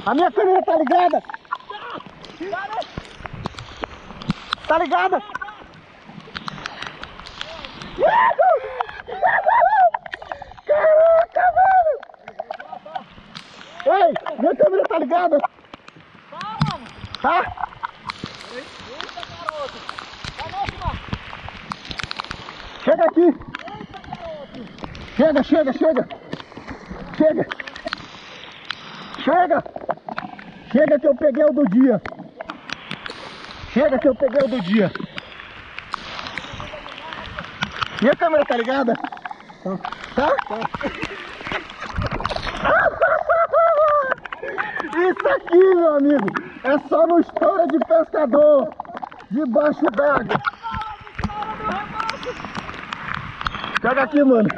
A minha câmera tá ligada! Tá ligada? Caraca, velho! Ei, minha câmera tá ligada? Tá, mano. Tá? Eita, garoto. Vai não, Simão. Chega aqui! Eita, garoto. Chega, chega, chega! Chega! Chega! Chega que eu peguei o do dia! Chega que eu peguei o do dia! Minha câmera tá ligada? Tá? Isso aqui, meu amigo, é só no História de Pescador, debaixo d'água. Pega aqui, mano.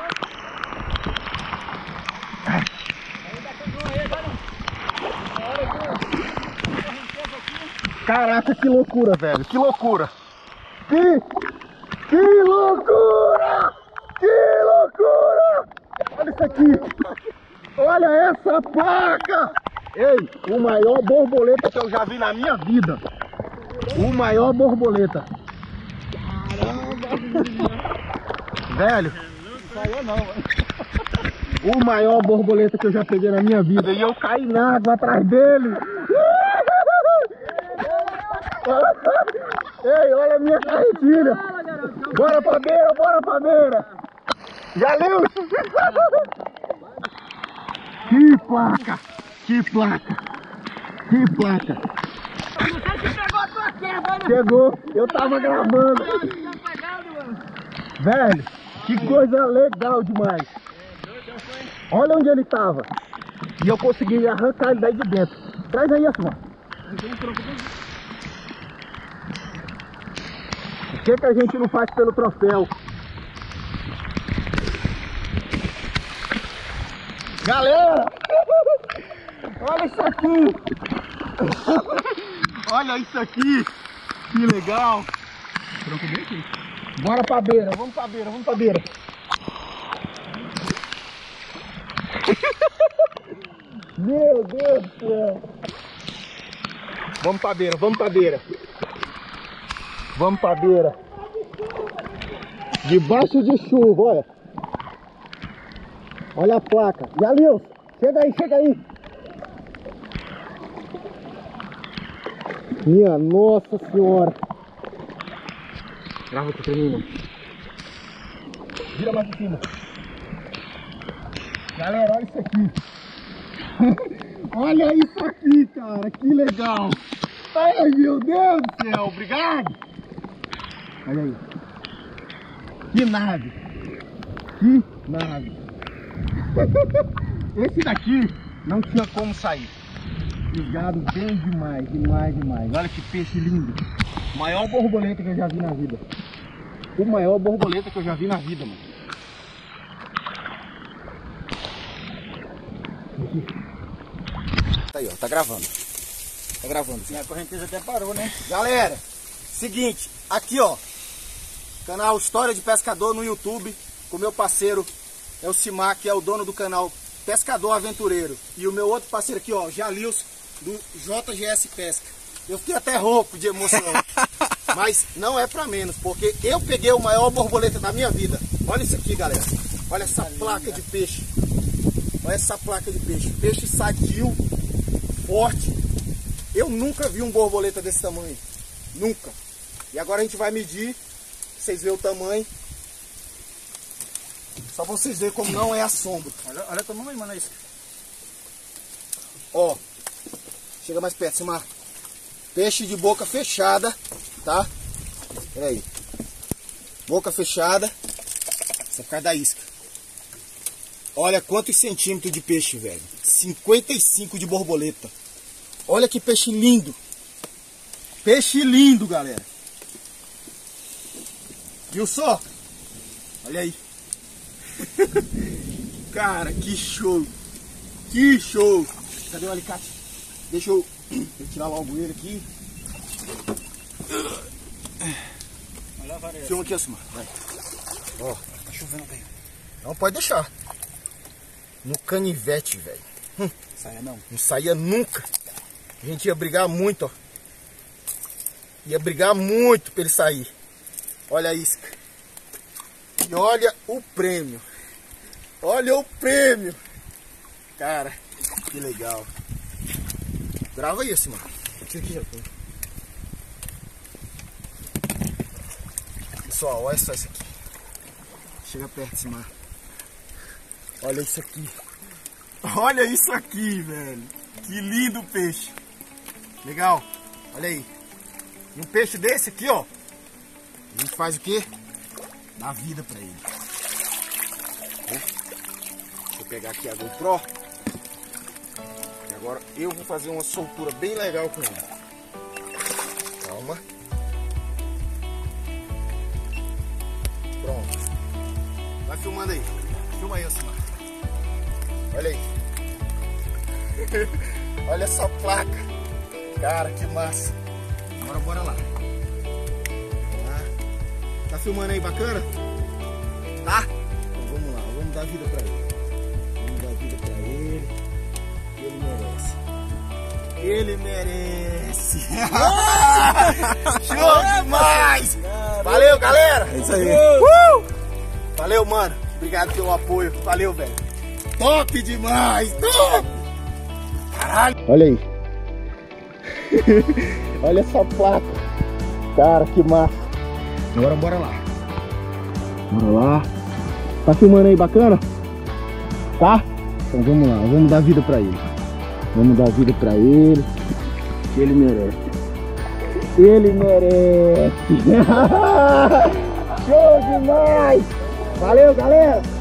Caraca, que loucura, velho, que loucura. Que loucura! Que loucura! Olha isso aqui! Olha essa placa! Ei, o maior borboleta que eu já vi na minha vida. O maior borboleta. Velho. Não saiu não, mano. O maior borboleta que eu já peguei na minha vida. E eu caí na água atrás dele. Ei, olha a minha carretilha. Bora pra beira, bora pra beira. Já leu? Que placa. Que placa. Que placa. Não sei se pegou a tua queda, né? Chegou, eu tava gravando. Velho, que coisa legal demais. Olha onde ele tava. E eu consegui arrancar ele daí de dentro. Traz aí, assim, ó. O que a gente não faz pelo troféu? Galera! Olha isso aqui! Olha isso aqui! Que legal! Bora pra beira, vamos pra beira, vamos pra beira! Meu Deus do céu! Vamos pra beira, vamos pra beira! Vamos pra beira! Debaixo de chuva, olha! Olha a placa! Jalilson, chega aí, chega aí! Minha Nossa Senhora! Grava aqui pra mim, mano. Vira mais em cima. Galera, olha isso aqui. Olha isso aqui, cara. Que legal. Ai, meu Deus do céu. Obrigado. Olha aí. Que nave. Que nave. Esse daqui não tinha como sair. Ligado bem demais, demais, demais. Olha que peixe lindo. O maior borboleta que eu já vi na vida. O maior borboleta que eu já vi na vida, mano. Tá aí, ó, tá gravando. Tá gravando. Minha correnteza até parou, né? Galera, seguinte, aqui ó, canal História de Pescador no YouTube, com meu parceiro, é o Simar, que é o dono do canal Pescador Aventureiro. E o meu outro parceiro aqui, ó, Jalilson, do JGS Pesca. Eu fiquei até rouco de emoção. Mas não é pra menos, porque eu peguei o maior borboleta da minha vida. Olha isso aqui, galera. Olha essa placa de peixe. Olha essa placa de peixe. Peixe sadio, forte. Eu nunca vi um borboleta desse tamanho. Nunca. E agora a gente vai medir. Vocês verem o tamanho. Só pra vocês verem como não é assombro. Olha o tamanho, mano, é isso. Ó. Chega mais perto, Simar. Peixe de boca fechada, tá? Pera aí. Boca fechada. Essa ficar da isca. Olha quantos centímetros de peixe, velho. 55 de borboleta. Olha que peixe lindo. Peixe lindo, galera. Viu só? Olha aí. Cara, que show. Que show. Cadê o alicate? Deixa eu tirar logo ele aqui. Filma aqui assim, vai. Ó, tá chovendo bem. Não pode deixar. No canivete, velho. Saia não. Não saía nunca. A gente ia brigar muito, ó. Ia brigar muito pra ele sair. Olha a isca. E olha o prêmio. Olha o prêmio. Cara, que legal. Grava isso, mano. Aqui já foi. Pessoal, olha só isso aqui. Chega perto desse mar. Olha isso aqui. Olha isso aqui, velho. Que lindo peixe. Legal. Olha aí. E um peixe desse aqui, ó. A gente faz o quê? Dá vida pra ele. Deixa eu pegar aqui a GoPro. E agora eu vou fazer uma soltura bem legal com ele. Calma. Pronto. Vai filmando aí. Filma aí, Alcimar. Olha aí. Olha essa placa. Cara, que massa. Agora bora lá. Tá filmando aí bacana? Tá? Então vamos lá, vamos dar vida pra ele. Vamos dar vida pra ele. Ele merece. Ele merece. Show demais! Valeu, galera! É isso aí. Valeu, mano. Obrigado pelo apoio. Valeu, velho. Top demais! Top! Caralho! Olha aí. Olha essa placa. Cara, que massa. Agora bora lá. Bora lá. Tá filmando aí bacana? Tá? Então vamos lá, vamos dar vida pra ele. Vamos dar vida pra ele. Que ele merece. Ele merece. Show demais! Valeu, galera!